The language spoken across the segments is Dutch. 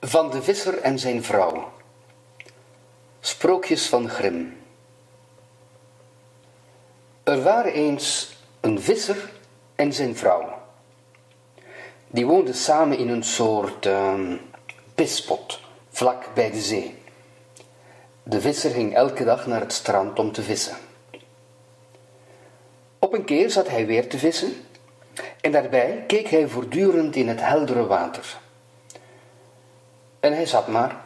Van de visser en zijn vrouw. Sprookjes van Grimm. Er waren eens een visser en zijn vrouw. Die woonden samen in een soort pispot, vlak bij de zee. De visser ging elke dag naar het strand om te vissen. Op een keer zat hij weer te vissen en daarbij keek hij voortdurend in het heldere water. En hij zat maar.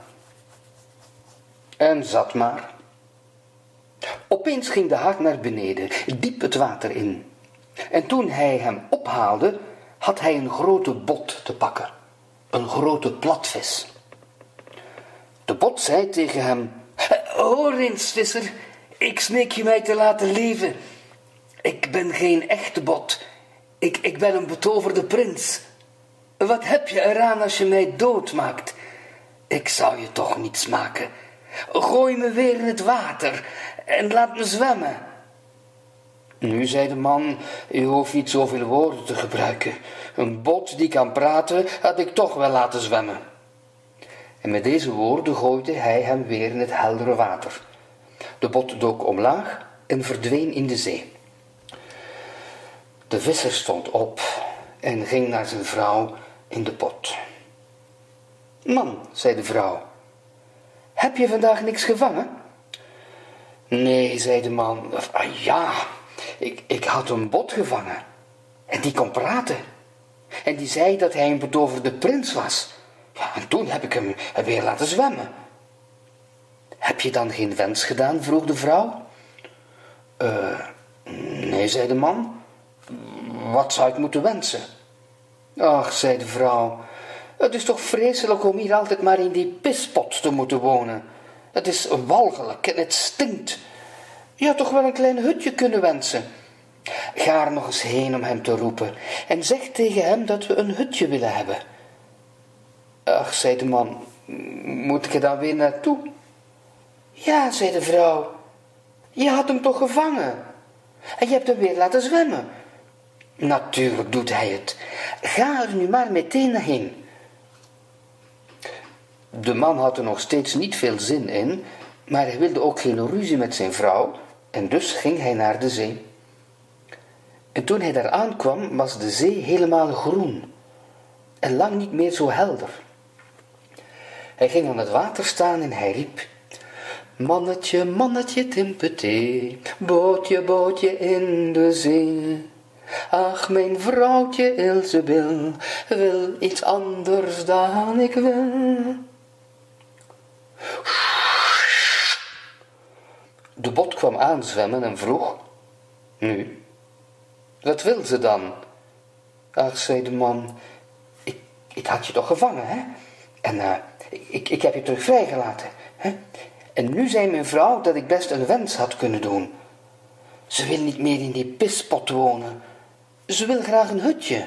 En zat maar. Opeens ging de haak naar beneden, diep het water in. En toen hij hem ophaalde, had hij een grote bot te pakken. Een grote platvis. De bot zei tegen hem: "Hoor eens, visser, ik smeek je mij te laten leven. Ik ben geen echte bot. Ik ben een betoverde prins. Wat heb je eraan als je mij doodmaakt? Ik zou je toch niet smaken. Gooi me weer in het water en laat me zwemmen." Nu, zei de man, u hoeft niet zoveel woorden te gebruiken. Een bot die kan praten, had ik toch wel laten zwemmen. En met deze woorden gooide hij hem weer in het heldere water. De bot dook omlaag en verdween in de zee. De visser stond op en ging naar zijn vrouw in de pot. "Man," zei de vrouw, "heb je vandaag niks gevangen?" "Nee," zei de man, ja, ik had een bot gevangen en die kon praten. En die zei dat hij een betoverde prins was. Ja, en toen heb ik hem weer laten zwemmen." "Heb je dan geen wens gedaan?" vroeg de vrouw. Nee," zei de man. "Wat zou ik moeten wensen?" "Ach," zei de vrouw, "het is toch vreselijk om hier altijd maar in die pispot te moeten wonen. Het is walgelijk en het stinkt. Je had toch wel een klein hutje kunnen wensen. Ga er nog eens heen om hem te roepen en zeg tegen hem dat we een hutje willen hebben." "Ach," zei de man, "moet ik er dan weer naartoe?" "Ja," zei de vrouw, "je had hem toch gevangen en je hebt hem weer laten zwemmen." "Natuurlijk doet hij het. Ga er nu maar meteen heen." De man had er nog steeds niet veel zin in, maar hij wilde ook geen ruzie met zijn vrouw en dus ging hij naar de zee. En toen hij daar aankwam, was de zee helemaal groen en lang niet meer zo helder. Hij ging aan het water staan en hij riep: "Mannetje, mannetje, timpetee, bootje, bootje in de zee. Ach, mijn vrouwtje Ilsebil wil iets anders dan ik wil." De bot kwam aanzwemmen en vroeg: "Nu, wat wil ze dan?" "Ach," zei de man, ik had je toch gevangen, hè? En ik heb je terug vrijgelaten, hè? En nu zei mijn vrouw dat ik best een wens had kunnen doen. Ze wil niet meer in die pispot wonen. Ze wil graag een hutje."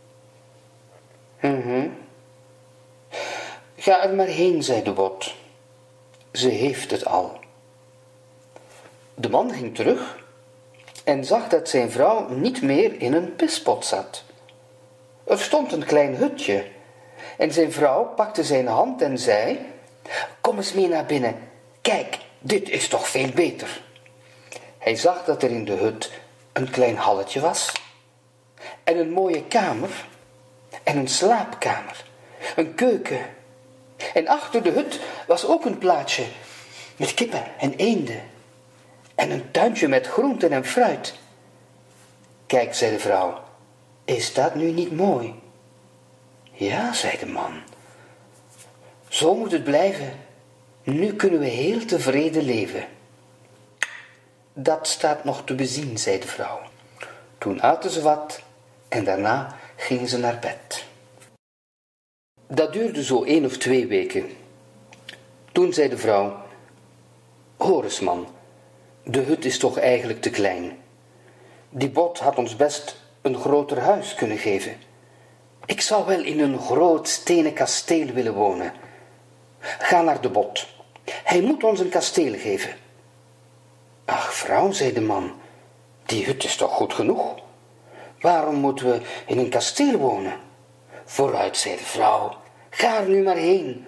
"Ga er maar heen," zei de bot. "Ze heeft het al." De man ging terug en zag dat zijn vrouw niet meer in een pispot zat. Er stond een klein hutje en zijn vrouw pakte zijn hand en zei: "Kom eens mee naar binnen. Kijk, dit is toch veel beter." Hij zag dat er in de hut een klein halletje was en een mooie kamer en een slaapkamer, een keuken. En achter de hut was ook een plaatsje met kippen en eenden en een tuintje met groenten en fruit. "Kijk," zei de vrouw, "is dat nu niet mooi?" "Ja," zei de man, "zo moet het blijven. Nu kunnen we heel tevreden leven." "Dat staat nog te bezien," zei de vrouw. Toen aten ze wat en daarna gingen ze naar bed. Dat duurde zo 1 of 2 weken. Toen zei de vrouw: "Hoor eens, man, de hut is toch eigenlijk te klein. Die bot had ons best een groter huis kunnen geven. Ik zou wel in een groot stenen kasteel willen wonen. Ga naar de bot. Hij moet ons een kasteel geven." "Ach, vrouw," zei de man, "die hut is toch goed genoeg? Waarom moeten we in een kasteel wonen?" "Vooruit," zei de vrouw, "ga er nu maar heen.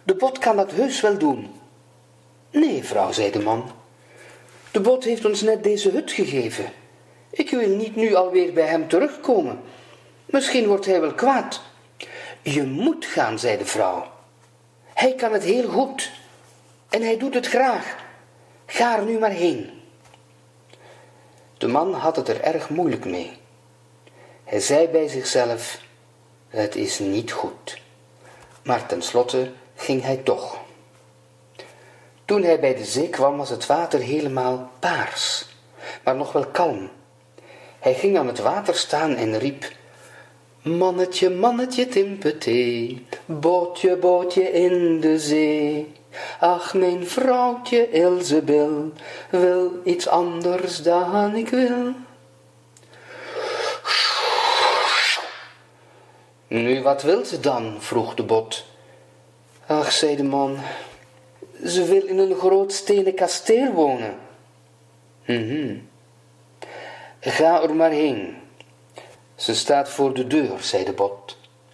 De bot kan dat heus wel doen. Nee, vrouw, zei de man. De bot heeft ons net deze hut gegeven. Ik wil niet nu alweer bij hem terugkomen. Misschien wordt hij wel kwaad. Je moet gaan, zei de vrouw. Hij kan het heel goed. En hij doet het graag. Ga er nu maar heen. De man had het er erg moeilijk mee. Hij zei bij zichzelf, het is niet goed. Maar tenslotte ging hij toch. Toen hij bij de zee kwam, was het water helemaal paars, maar nog wel kalm. Hij ging aan het water staan en riep, mannetje, mannetje, timpetee, bootje, bootje in de zee. Ach, mijn vrouwtje Ilzebel, wil iets anders dan ik wil. Nu, wat wil ze dan? Vroeg de bot. Ach, zei de man, ze wil in een groot stenen kasteel wonen. Ga er maar heen. Ze staat voor de deur, zei de bot.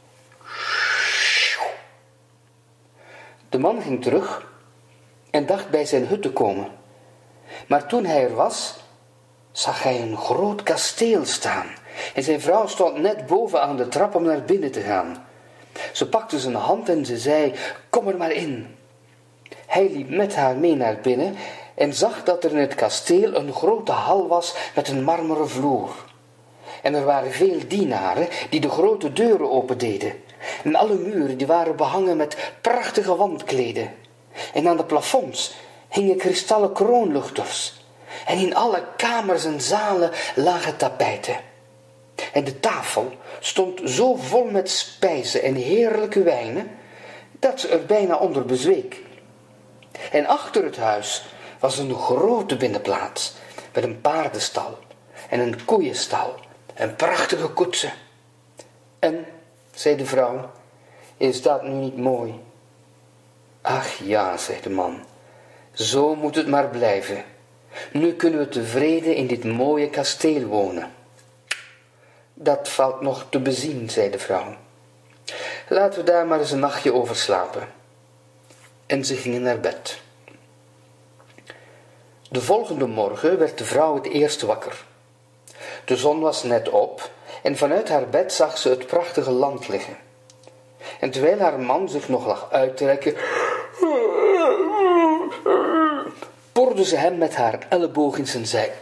De man ging terug en dacht bij zijn hut te komen. Maar toen hij er was, zag hij een groot kasteel staan. En zijn vrouw stond net boven aan de trap om naar binnen te gaan. Ze pakte zijn hand en ze zei, kom er maar in. Hij liep met haar mee naar binnen en zag dat er in het kasteel een grote hal was met een marmeren vloer. En er waren veel dienaren die de grote deuren opendeden. En alle muren die waren behangen met prachtige wandkleden. En aan de plafonds hingen kristallen kroonluchters. En in alle kamers en zalen lagen tapijten. En de tafel stond zo vol met spijzen en heerlijke wijnen, dat ze er bijna onder bezweek. En achter het huis was een grote binnenplaats, met een paardenstal en een koeienstal en prachtige koetsen. En, zei de vrouw, is dat nu niet mooi? Ach ja, zei de man, zo moet het maar blijven. Nu kunnen we tevreden in dit mooie kasteel wonen. Dat valt nog te bezien, zei de vrouw. Laten we daar maar eens een nachtje over slapen. En ze gingen naar bed. De volgende morgen werd de vrouw het eerst wakker. De zon was net op en vanuit haar bed zag ze het prachtige land liggen. En terwijl haar man zich nog lag uit te rekken, porde ze hem met haar elleboog in zijn zij.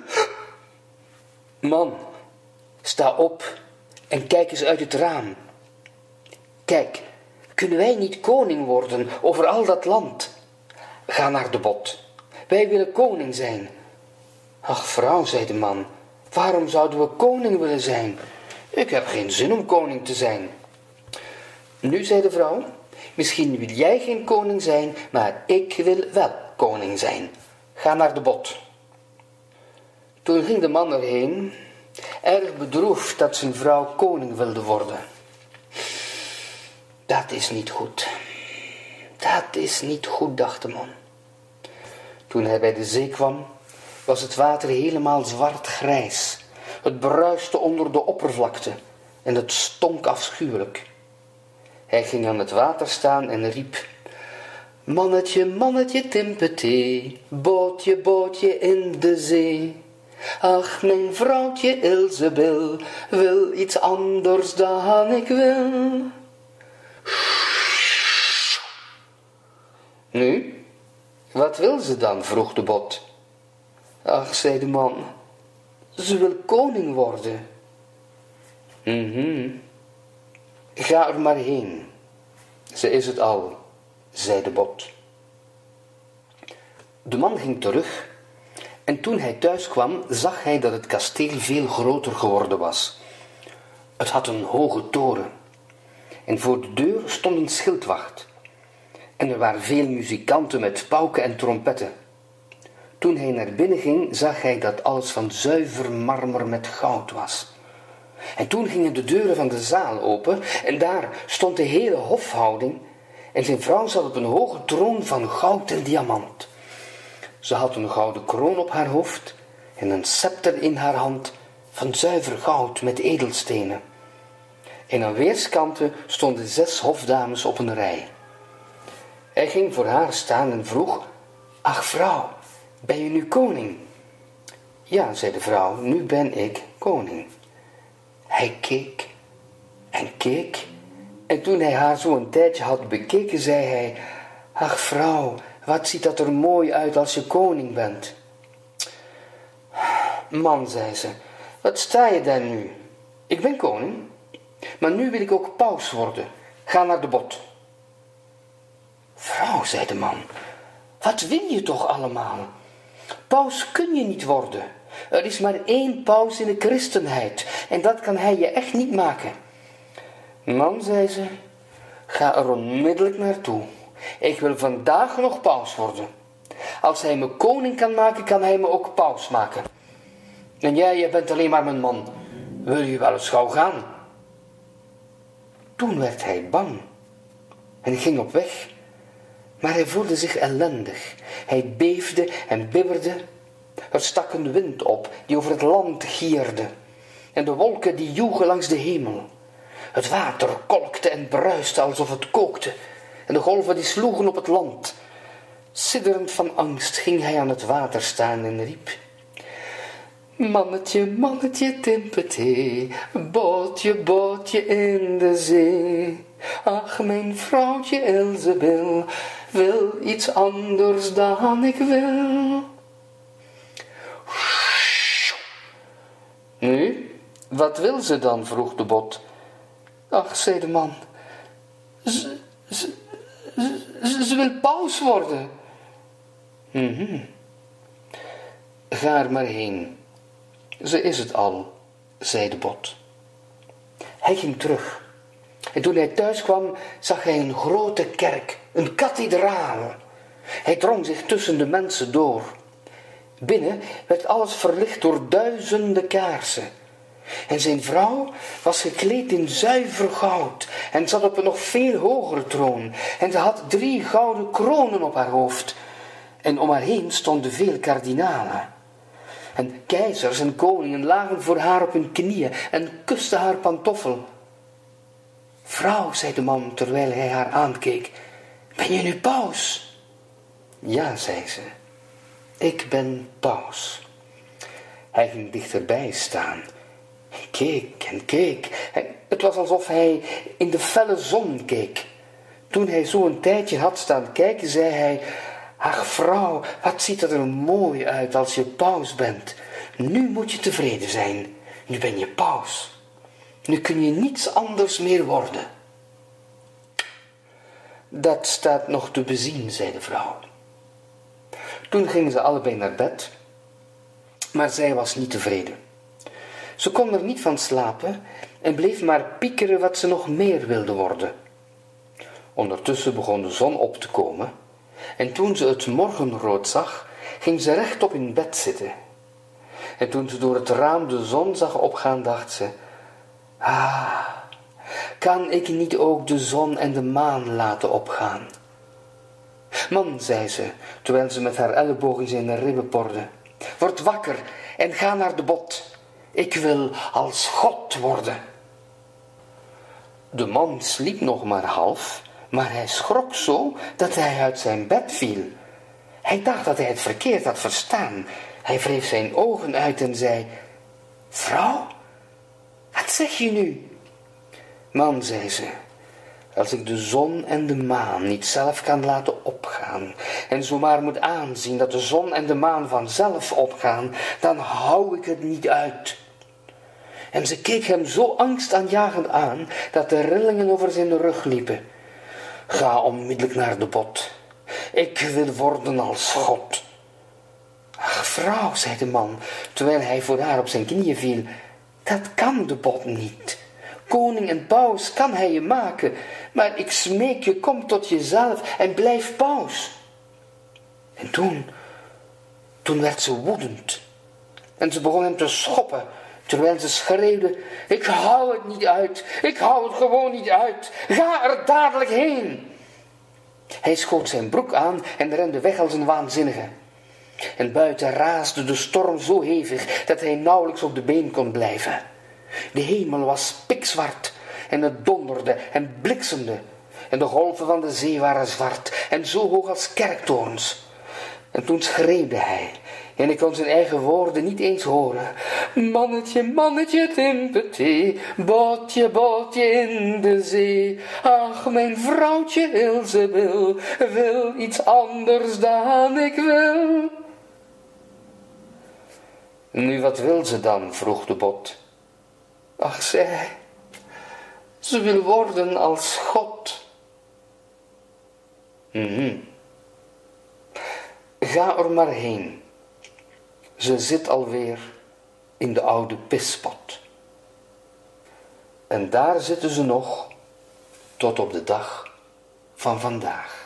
Man, sta op en kijk eens uit het raam. Kijk, kunnen wij niet koning worden over al dat land? Ga naar de bot. Wij willen koning zijn. Ach, vrouw, zei de man, waarom zouden we koning willen zijn? Ik heb geen zin om koning te zijn. Nu, zei de vrouw, misschien wil jij geen koning zijn, maar ik wil wel koning zijn. Ga naar de bot. Toen ging de man erheen, erg bedroefd dat zijn vrouw koning wilde worden. Dat is niet goed. Dat is niet goed, dacht de man. Toen hij bij de zee kwam, was het water helemaal zwart-grijs. Het bruiste onder de oppervlakte en het stonk afschuwelijk. Hij ging aan het water staan en riep, mannetje, mannetje, timpetee, bootje, bootje in de zee. Ach, mijn vrouwtje Ilzebel, wil iets anders dan ik wil. Nu, wat wil ze dan? Vroeg de bot. Ach, zei de man, ze wil koning worden. Ga er maar heen. Ze is het al, zei de bot. De man ging terug en toen hij thuis kwam, zag hij dat het kasteel veel groter geworden was. Het had een hoge toren en voor de deur stond een schildwacht. En er waren veel muzikanten met pauken en trompetten. Toen hij naar binnen ging, zag hij dat alles van zuiver marmer met goud was. En toen gingen de deuren van de zaal open en daar stond de hele hofhouding en zijn vrouw zat op een hoge troon van goud en diamant. Ze had een gouden kroon op haar hoofd en een scepter in haar hand van zuiver goud met edelstenen. En aan weerskanten stonden 6 hofdames op een rij. Hij ging voor haar staan en vroeg: ach vrouw, ben je nu koning? Ja, zei de vrouw, nu ben ik koning. Hij keek en keek, en toen hij haar zo een tijdje had bekeken, zei hij: ach vrouw, wat ziet dat er mooi uit als je koning bent. Man, zei ze, wat sta je daar nu? Ik ben koning, maar nu wil ik ook paus worden. Ga naar de bot. Vrouw, zei de man, wat wil je toch allemaal? Paus kun je niet worden. Er is maar één paus in de christenheid en dat kan hij je echt niet maken. Man, zei ze, ga er onmiddellijk naartoe. Ik wil vandaag nog paus worden. Als hij me koning kan maken, kan hij me ook paus maken. En jij bent alleen maar mijn man. Wil je wel eens gauw gaan? Toen werd hij bang en ging op weg. Maar hij voelde zich ellendig. Hij beefde en bibberde. Er stak een wind op die over het land gierde. En de wolken die joegen langs de hemel. Het water kolkte en bruiste alsof het kookte. En de golven die sloegen op het land. Sidderend van angst ging hij aan het water staan en riep: mannetje, mannetje, timpetee, bootje, bootje in de zee. Ach, mijn vrouwtje Ilsebil wil iets anders dan ik wil. Nu, wat wil ze dan? Vroeg de bot. Ach, zei de man, ze wil paus worden. Ga er maar heen. Ze is het al, zei de bot. Hij ging terug. En toen hij thuis kwam, zag hij een grote kerk, een kathedraal. Hij drong zich tussen de mensen door. Binnen werd alles verlicht door duizenden kaarsen. En zijn vrouw was gekleed in zuiver goud en zat op een nog veel hogere troon. En ze had 3 gouden kronen op haar hoofd. En om haar heen stonden veel kardinalen. En keizers en koningen lagen voor haar op hun knieën en kusten haar pantoffel. Vrouw, zei de man terwijl hij haar aankeek, ben je nu paus? Ja, zei ze, ik ben paus. Hij ging dichterbij staan. Keek en keek. Het was alsof hij in de felle zon keek. Toen hij zo een tijdje had staan kijken, zei hij: ach vrouw, wat ziet er mooi uit als je paus bent. Nu moet je tevreden zijn. Nu ben je paus. Nu kun je niets anders meer worden. Dat staat nog te bezien, zei de vrouw. Toen gingen ze allebei naar bed, maar zij was niet tevreden. Ze kon er niet van slapen en bleef maar piekeren wat ze nog meer wilde worden. Ondertussen begon de zon op te komen en toen ze het morgenrood zag, ging ze rechtop in bed zitten. En toen ze door het raam de zon zag opgaan, dacht ze: ah, kan ik niet ook de zon en de maan laten opgaan? Man, zei ze, terwijl ze met haar elleboog in zijn ribben porde, word wakker en ga naar de bot. Ik wil als God worden. De man sliep nog maar half, maar hij schrok zo dat hij uit zijn bed viel. Hij dacht dat hij het verkeerd had verstaan. Hij wreef zijn ogen uit en zei: vrouw, wat zeg je nu? Man, zei ze, als ik de zon en de maan niet zelf kan laten opgaan en zomaar moet aanzien dat de zon en de maan vanzelf opgaan, dan hou ik het niet uit. En ze keek hem zo angstaanjagend aan dat de rillingen over zijn rug liepen. Ga onmiddellijk naar de bot. Ik wil worden als God. Ach, vrouw, zei de man, terwijl hij voor haar op zijn knieën viel, dat kan de bot niet. Koning en paus kan hij je maken, maar ik smeek je, kom tot jezelf en blijf paus. En toen werd ze woedend en ze begon hem te schoppen, terwijl ze schreeuwde: ik hou het niet uit, ik hou het gewoon niet uit, ga er dadelijk heen. Hij schoot zijn broek aan en rende weg als een waanzinnige. En buiten raasde de storm zo hevig dat hij nauwelijks op de been kon blijven. De hemel was pikzwart en het donderde en bliksemde. en de golven van de zee waren zwart en zo hoog als kerktorens. En toen schreeuwde hij, en ik kon zijn eigen woorden niet eens horen. Mannetje, mannetje, timpetee, botje, botje in de zee. Ach, mijn vrouwtje Ilsebil, wil iets anders dan ik wil. Nu, wat wil ze dan? Vroeg de bot. Ach, ze wil worden als God. Ga er maar heen. Ze zit alweer in de oude pispot. En daar zitten ze nog tot op de dag van vandaag.